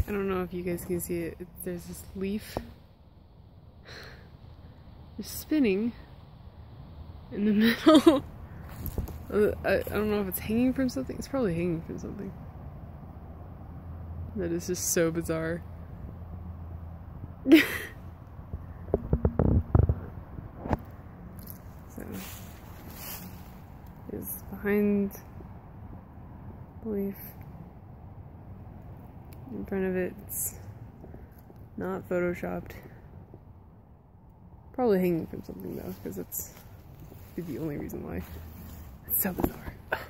I don't know if you guys can see it. There's this leaf just spinning in the middle. I don't know if it's hanging from something. It's probably hanging from something. That is just so bizarre. So, it's behind the leaf. In front of it, it's not photoshopped. Probably hanging from something though, because it's the only reason why. It's so bizarre.